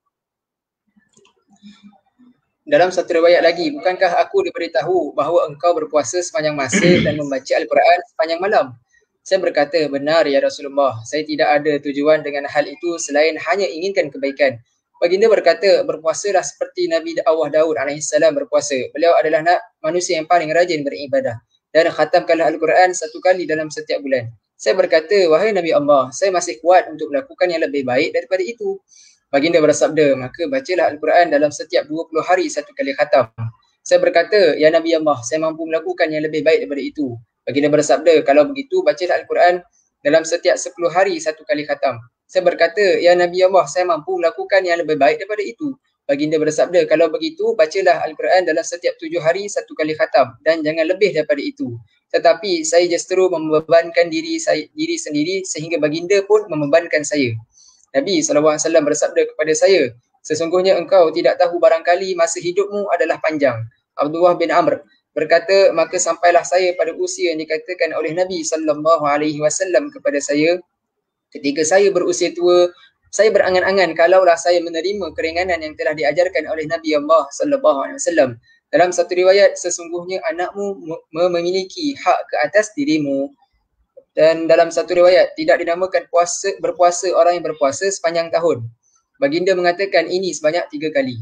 Dalam satu riwayat lagi, bukankah aku diberitahu bahawa engkau berpuasa sepanjang masa dan membaca Al-Quran sepanjang malam? Saya berkata, benar ya Rasulullah, saya tidak ada tujuan dengan hal itu selain hanya inginkan kebaikan. Baginda berkata, berpuasalah seperti Nabi Allah Daud alaihissalam berpuasa. Beliau adalah manusia yang paling rajin beribadah dan khatamkanlah Al-Quran satu kali dalam setiap bulan. Saya berkata, wahai Nabi Allah, saya masih kuat untuk melakukan yang lebih baik daripada itu. Baginda bersabda, maka bacalah Al-Quran dalam setiap dua puluh hari satu kali khatam. Saya berkata, ya Nabi Allah, saya mampu melakukan yang lebih baik daripada itu. Baginda bersabda, kalau begitu bacalah Al-Quran dalam setiap sepuluh hari satu kali khatam. Saya berkata, ya Nabi Allah, saya mampu melakukan yang lebih baik daripada itu. Baginda bersabda, kalau begitu, bacalah Al-Quran dalam setiap tujuh hari satu kali khatam dan jangan lebih daripada itu. Tetapi saya justru membebankan diri saya, diri sendiri sehingga baginda pun membebankan saya. Nabi sallallahu alaihi wasallam bersabda kepada saya, sesungguhnya engkau tidak tahu barangkali masa hidupmu adalah panjang. Abdullah bin Amr berkata, maka sampailah saya pada usia yang dikatakan oleh Nabi sallallahu alaihi wasallam kepada saya. Ketika saya berusia tua, saya berangan-angan kalaulah saya menerima keringanan yang telah diajarkan oleh Nabi Allah sallallahu alaihi wasallam. Dalam satu riwayat, sesungguhnya anakmu memiliki hak ke atas dirimu. Dan dalam satu riwayat, tidak dinamakan puasa berpuasa orang yang berpuasa sepanjang tahun. Baginda mengatakan ini sebanyak tiga kali.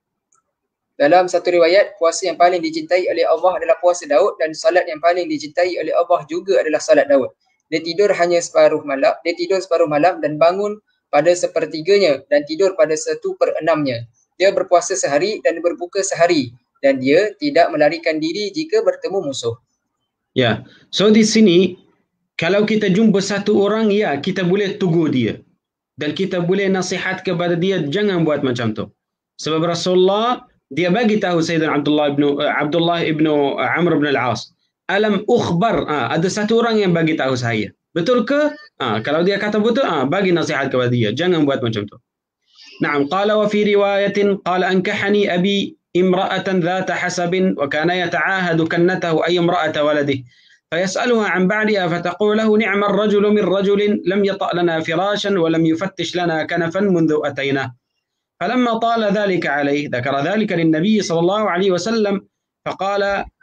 Dalam satu riwayat, puasa yang paling dicintai oleh Allah adalah puasa Daud dan salat yang paling dicintai oleh Allah juga adalah salat Daud. Dia tidur hanya separuh malam, dia tidur separuh malam dan bangun pada sepertiganya dan tidur pada satu per enamnya. Dia berpuasa sehari dan berbuka sehari dan dia tidak melarikan diri jika bertemu musuh. Ya, yeah. So di sini kalau kita jumpa satu orang, ya kita boleh tegur dia dan kita boleh nasihat kepada dia jangan buat macam tu. Sebab Rasulullah dia bagi tahu Sayyidina Abdullah ibnu Abdullah ibnu Amr bin Al-As, alam ukhbar, ah, ada satu orang yang bagi tahu saya. Betul ke? Ah, kalau dia kata betul, ah, bagi nasihat kepada dia. Jangan buat macam tu. Naam, qala wa fi riwayatin qala ankahani abi imra'atan dhata hasabin wa kana yata'ahadu kannatahu ay imra'ata waladihi. فيسألها عن بعدها فتقول له نعم الرجل من رجل لم يطأ لنا فراشا ولم يفتش لنا كنفا منذ أتيناه. فلما طال ذلك عليه ذكر ذلك للنبي صلى الله عليه وسلم فقال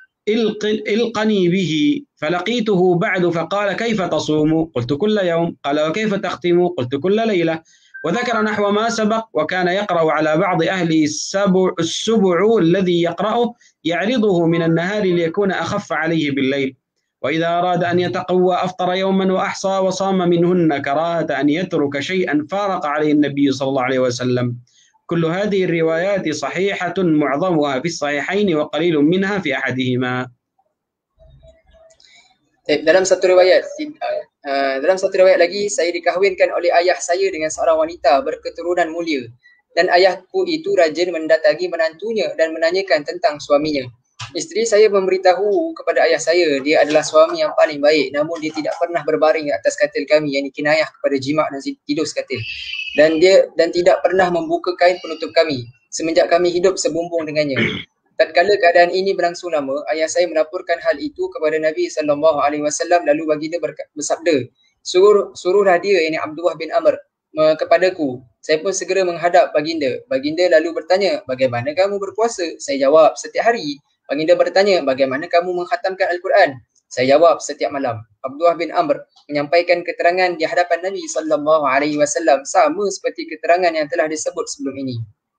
إلقني به فلقيته بعد فقال كيف تصوم؟ قلت كل يوم. قال وكيف تختم؟ قلت كل ليلة. وذكر نحو ما سبق. وكان يقرأ على بعض أهله السبع, السبع الذي يقرأه يعرضه من النهار ليكون أخف عليه بالليل. وإذا أراد أن يتقوى أفطر يوما وأحصى وصام منهن كراهة أن يترك شيئا فارق عليه النبي صلى الله عليه وسلم. كل هذه الروايات صحيحة معظمها في الصحيحين وقليل منها في أحدهما. Dalam satu riwayat, uh, dalam satu riwayat lagi, saya dikahwinkan oleh ayah saya dengan seorang wanita berketurunan mulia, dan ayahku itu rajin mendatangi menantunya dan menanyakan tentang suaminya. Isteri saya memberitahu kepada ayah saya dia adalah suami yang paling baik, namun dia tidak pernah berbaring di atas katil kami, yang kinayah kepada jima' dan tidur sekatil, dan dia dan tidak pernah membuka kain penutup kami semenjak kami hidup sebumbung dengannya. Tatkala keadaan ini berlangsung lama, ayah saya melaporkan hal itu kepada Nabi sallallahu alaihi wasallam, lalu baginda bersabda, suruh suruhlah dia, ini Abdullah bin Amr, kepadaku. Saya pun segera menghadap baginda. Baginda lalu bertanya, bagaimana kamu berpuasa? Saya jawab, setiap hari. Baginda bertanya, bagaimana kamu mengkhatamkan Al-Quran? Saya jawab, setiap malam. Abdullah bin Amr menyampaikan keterangan di hadapan Nabi sallallahu alaihi wasallam sama seperti keterangan yang telah disebut sebelum ini.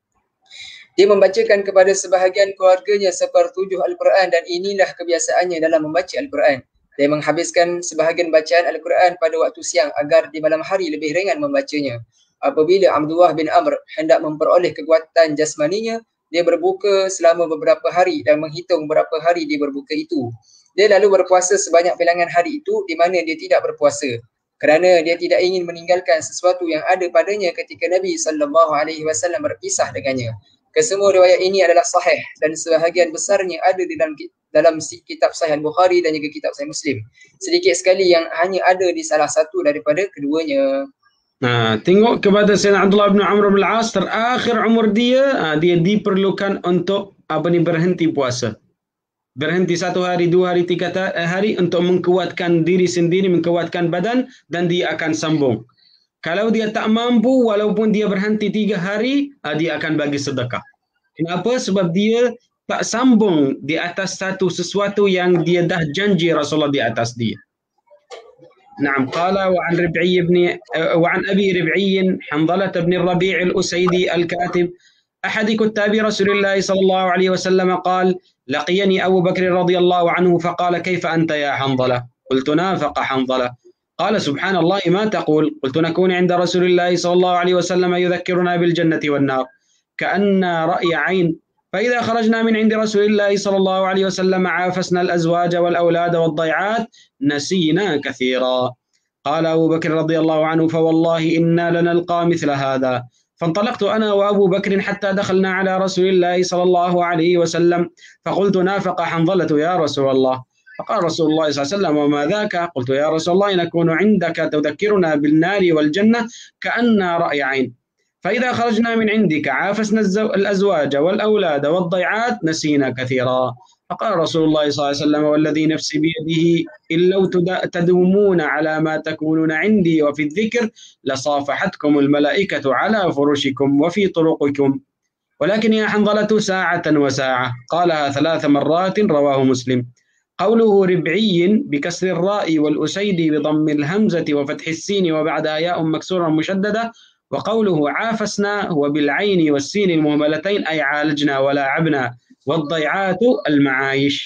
Dia membacakan kepada sebahagian keluarganya sepertujuh Al-Quran, dan inilah kebiasaannya dalam membaca Al-Quran. Dia menghabiskan sebahagian bacaan Al-Quran pada waktu siang agar di malam hari lebih ringan membacanya. Apabila Abdullah bin Amr hendak memperoleh kekuatan jasmaninya, dia berbuka selama beberapa hari dan menghitung berapa hari dia berbuka itu. Dia lalu berpuasa sebanyak bilangan hari itu di mana dia tidak berpuasa, kerana dia tidak ingin meninggalkan sesuatu yang ada padanya ketika Nabi sallallahu alaihi wasallam berpisah dengannya. Kesemua riwayat ini adalah sahih dan sebahagian besarnya ada di dalam dalam kitab Sahih Al-Bukhari dan juga kitab Sahih Muslim. Sedikit sekali yang hanya ada di salah satu daripada keduanya. Nah, tengok kepada Sayyidina Abdullah bin Amr bin Al-As, terakhir umur dia, dia diperlukan untuk apa ni berhenti puasa. Berhenti satu hari, dua hari, tiga hari untuk menguatkan diri sendiri, menguatkan badan, dan dia akan sambung. Kalau dia tak mampu, walaupun dia berhenti tiga hari, dia akan bagi sedekah. Kenapa? Sebab dia tak sambung di atas satu sesuatu yang dia dah janji Rasulullah di atas dia. نعم قال وعن ربعي بن وعن أبي ربعي حنظلة بن الربيع الأسيدي الكاتب أحد كتاب رسول الله صلى الله عليه وسلم قال لقيني أبو بكر رضي الله عنه فقال كيف أنت يا حنظلة؟ قلت نافق حنظلة. قال سبحان الله ما تقول؟ قلت نكون عند رسول الله صلى الله عليه وسلم يذكرنا بالجنة والنار كأن رأي عين، فإذا خرجنا من عند رسول الله صلى الله عليه وسلم عافسنا الأزواج والأولاد والضيعات نسينا كثيرا. قال أبو بكر رضي الله عنه فوالله إنا لنلقى مثل هذا. فانطلقت أنا وأبو بكر حتى دخلنا على رسول الله صلى الله عليه وسلم فقلت نافق حنظلة يا رسول الله. فقال رسول الله صلى الله عليه وسلم وما ذاك؟ قلت يا رسول الله نكون عندك تذكرنا بالنار والجنة كأن رأي عين، فإذا خرجنا من عندك عافسنا الأزواج والأولاد والضيعات نسينا كثيرا. فقال رسول الله صلى الله عليه وسلم والذي نفسي بيده إن لو تدومون على ما تكونون عندي وفي الذكر لصافحتكم الملائكة على فرشكم وفي طرقكم، ولكن يا حنظلة ساعة وساعة. قالها ثلاث مرات رواه مسلم. قوله ربعي بكسر الراء والأسيدي بضم الهمزة وفتح السين وبعدها ياء مكسورة مشددة، وقوله عافسنا هو بالعين والسين المهملتين أي عالجنا ولاعبنا، والضيعات المعايش.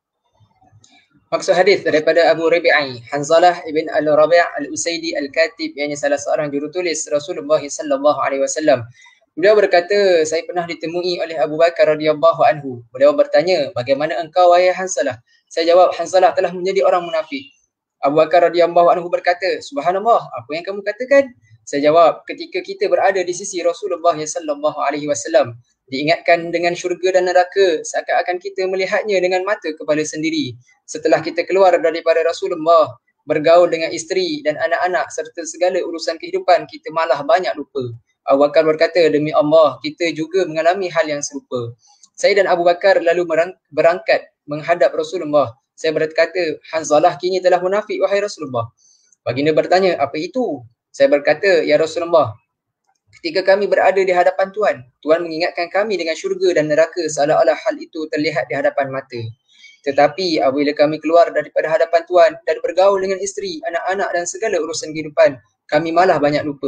Maksud hadis daripada Abu Rabi'i Hanzalah ibn Al-Rabi' Al-Usaidi Al-Katib, yang salah seorang jurutulis Rasulullah sallallahu alaihi wasallam. Beliau berkata, saya pernah ditemui oleh Abu Bakar radhiyallahu anhu. Beliau bertanya, bagaimana engkau wahai Hanzalah? Saya jawab, Hanzalah telah menjadi orang munafik. Abu Bakar radhiyallahu anhu berkata, subhanallah, apa yang kamu katakan? Saya jawab, ketika kita berada di sisi Rasulullah sallallahu alaihi wasallam, diingatkan dengan syurga dan neraka seakan-akan kita melihatnya dengan mata kepala sendiri. Setelah kita keluar daripada Rasulullah, bergaul dengan isteri dan anak-anak serta segala urusan kehidupan, kita malah banyak lupa. Abu Bakar berkata, demi Allah, kita juga mengalami hal yang serupa. Saya dan Abu Bakar lalu berangkat menghadap Rasulullah. Saya berkata, Hanzalah kini telah munafik wahai Rasulullah. Baginda bertanya, apa itu? Saya berkata, ya Rasulullah, ketika kami berada di hadapan Tuhan, Tuhan mengingatkan kami dengan syurga dan neraka seolah-olah hal itu terlihat di hadapan mata. Tetapi apabila kami keluar daripada hadapan Tuhan dan bergaul dengan isteri, anak-anak dan segala urusan kehidupan, kami malah banyak lupa.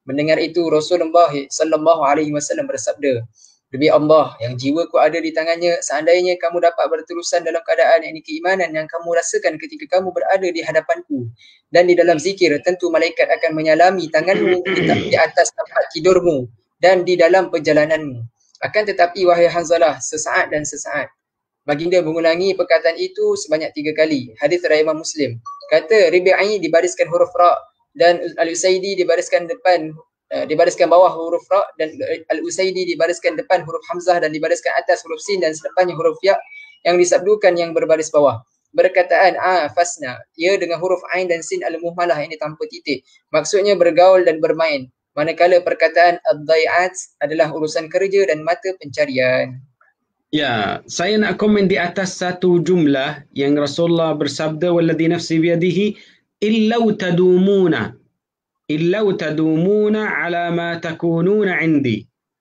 Mendengar itu Rasulullah sallallahu alaihi wasallam bersabda, demi Allah yang jiwaku ada di tangannya, seandainya kamu dapat berterusan dalam keadaan ini keimanan yang kamu rasakan ketika kamu berada di hadapanku dan di dalam zikir, tentu malaikat akan menyalami tanganmu di atas tempat tidurmu dan di dalam perjalananmu. Akan tetapi wahai Hanzalah, sesaat dan sesaat. Baginda mengulangi perkataan itu sebanyak tiga kali. Hadis riwayat Imam Muslim. Kata Ribi'i dibariskan huruf ra dan Al-Usaidi dibariskan depan uh, dibariskan bawah huruf ra dan Al-Usaidi dibariskan depan huruf hamzah dan dibariskan atas huruf sin dan selepasnya huruf ya yang disabdukan yang berbaris bawah. Berkataan afasna, ia dengan huruf ain dan sin al-muhmalah ini tanpa titik. Maksudnya bergaul dan bermain. Manakala perkataan ad-dai'at adalah urusan kerja dan mata pencarian. Ya, saya nak komen di atas satu jumlah yang Rasulullah bersabda, walladhi nafsi biyadihi illau tadumuna illau tadumuna ala ma takununa indi.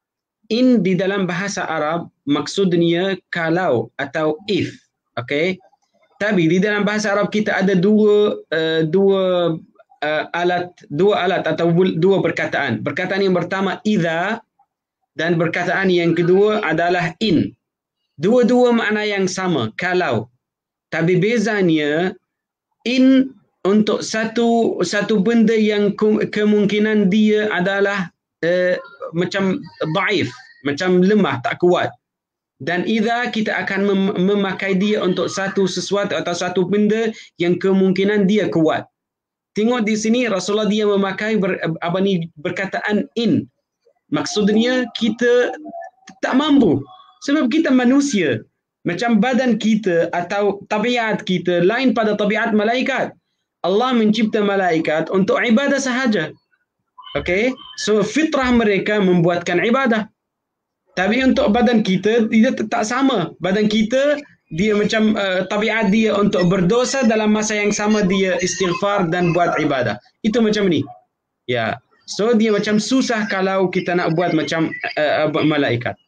In di dalam bahasa Arab maksudnya kalau atau if, okay? Tapi di dalam bahasa Arab kita ada dua uh, dua uh, alat dua alat atau dua perkataan. Perkataan yang pertama idza dan perkataan yang kedua adalah in. Dua-dua makna yang sama, kalau. Tapi bezanya in untuk satu satu benda yang kemungkinan dia adalah uh, macam dhaif, macam lemah, tak kuat. Dan idza kita akan mem- memakai dia untuk satu sesuatu atau satu benda yang kemungkinan dia kuat. Tengok di sini Rasulullah dia memakai ber, apa ni perkataan in. Maksudnya kita tak mampu. Sebab kita manusia. Macam badan kita atau tabiat kita lain pada tabiat malaikat. Allah mencipta malaikat untuk ibadah sahaja. Okay? So fitrah mereka membuatkan ibadah. Tapi untuk badan kita dia tak sama. Badan kita dia macam uh, tabiat dia untuk berdosa, dalam masa yang sama dia istighfar dan buat ibadah. Itu macam ni. Ya. So dia macam susah kalau kita nak buat macam uh, uh, malaikat.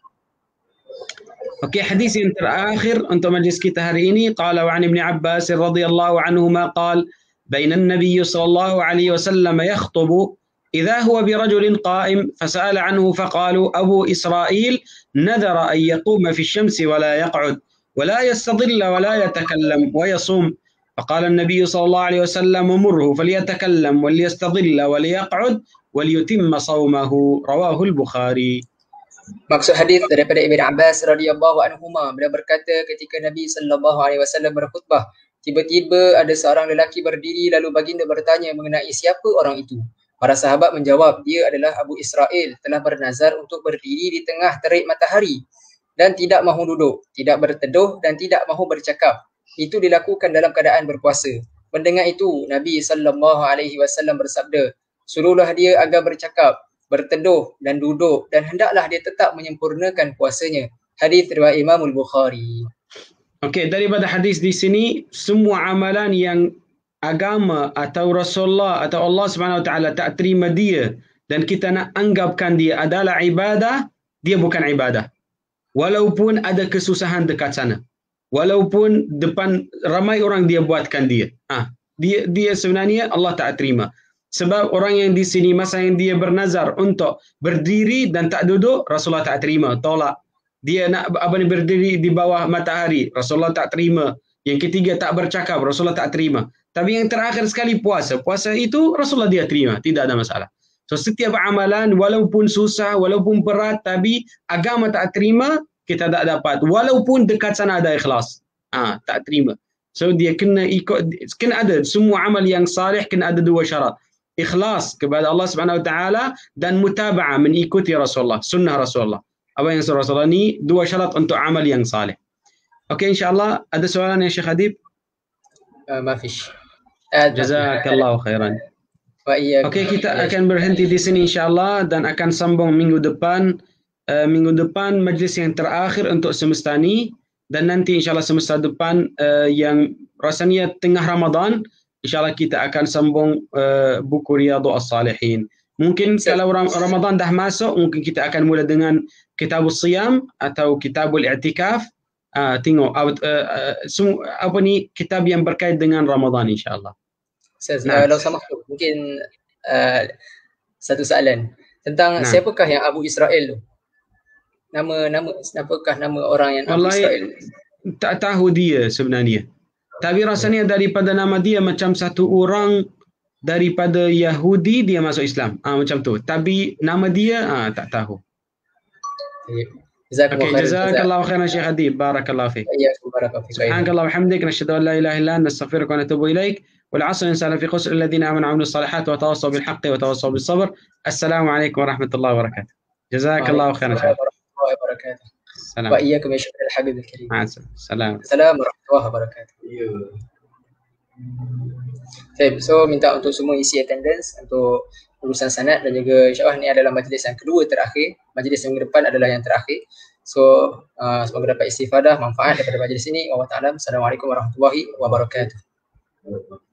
Okey, hadis yang terakhir untuk majlis kita hari ini, qala wa an Ibn Abbas radhiyallahu anhuma qala baina an-nabiy sallallahu alaihi wasallam yakhutubu idza huwa bi rajulin qa'im fasala anhu faqalu Abu Israil nadhara an yaquma fi ash-shamsi wa la yaq'ud wa la yastadilla wa la yatakallam wa yasum فقال النبي صلى الله عليه وسلم مره فليتكلم وليستظل وليقعد وليتم صومه رواه البخاري. Maksud hadis daripada Ibn Abbas radhiyallahu anhuma, beliau berkata ketika Nabi sallallahu alaihi wasallam berkhutbah, tiba-tiba ada seorang lelaki berdiri lalu baginda bertanya mengenai siapa orang itu. Para sahabat menjawab, dia adalah Abu Israil, telah bernazar untuk berdiri di tengah terik matahari dan tidak mahu duduk, tidak berteduh dan tidak mahu bercakap. Itu dilakukan dalam keadaan berpuasa. Mendengar itu, Nabi sallallahu alaihi wasallam bersabda, suruhlah dia agar bercakap, berteduh dan duduk dan hendaklah dia tetap menyempurnakan puasanya. Hadis riwayat Imam Al-Bukhari. Okey, daripada hadis di sini, semua amalan yang agama atau Rasulullah atau Allah Subhanahu Wa Taala tak terima dia dan kita nak anggapkan dia adalah ibadah, dia bukan ibadah. Walaupun ada kesusahan dekat sana. Walaupun depan ramai orang dia buatkan dia. Ah, dia dia sebenarnya Allah tak terima. Sebab orang yang di sini masa yang dia bernazar untuk berdiri dan tak duduk, Rasulullah tak terima, tolak. Dia nak apa ni berdiri di bawah matahari, Rasulullah tak terima. Yang ketiga tak bercakap, Rasulullah tak terima. Tapi yang terakhir sekali puasa, puasa itu Rasulullah dia terima, tidak ada masalah. So setiap amalan walaupun susah, walaupun berat, tapi agama tak terima, kita tak dapat. Walaupun dekat sana ada ikhlas, ah tak terima. So dia kena ikut, kena ada semua amal yang salih kena ada dua syarat. Ikhlas kepada Allah Subhanahu Wa Taala dan mutaba'ah mengikuti Rasulullah, sunnah Rasulullah. Apa yang surah Rasulullah ni dua syarat untuk amal yang saleh. Okey, insya-Allah ada soalan ya Syekh Hadib? Uh, mafish. Uh, Jazakallahu khairan. Okey, kita akan berhenti di sini insya-Allah dan akan sambung minggu depan. Uh, minggu depan majlis yang terakhir untuk semesta ni dan nanti insya-Allah semesta depan uh, yang rasanya tengah Ramadan. InsyaAllah kita akan sambung uh, buku Riyadhus Salihin. Mungkin kalau Ramadan dah masuk, mungkin kita akan mula dengan Kitabus Siyam atau Kitabul I'tikaf. Uh, tengok uh, uh, semua apa ni kitab yang berkait dengan Ramadan insyaAllah. Ustaz, nah. Kalau sama mungkin uh, satu soalan tentang Nah. siapakah yang Abu Israel tu? Nama nama siapakah nama orang yang Abu Wallahi, Israel? tak tahu dia sebenarnya. Tapi rasanya daripada nama dia macam satu orang daripada Yahudi dia masuk Islam. Ah macam tu. Tapi nama dia ah tak tahu. Jazakumullah Okey, khairan. jazakallahu khairan Syekh Adib. Barakallahu fiik. Iyyakum barakallahu fiik. Subhanakallah wa hamdik nashhadu an la ilaha illa anta nastaghfiruka wa natubu ilaik. Wal 'asri insana fi khusr alladhina amanu wa 'amilus salihati wa tawassaw bil haqqi wa tawassaw bis sabr. Assalamu alaikum warahmatullahi wabarakatuh. Jazakallahu khairan Syekh. Warahmatullahi wabarakatuh. Salam. Wa iyyakum ya Syekh al-Habib al-Karim. Salam. Assalamualaikum warahmatullahi wabarakatuh. Okay, so minta untuk semua isi attendance untuk urusan sanad dan juga insyaAllah ni adalah majlis yang kedua terakhir. Majlis yang depan adalah yang terakhir. So uh, semoga dapat istifadah, manfaat daripada majlis ini. Wallahu ta'ala. Assalamualaikum warahmatullahi wabarakatuh.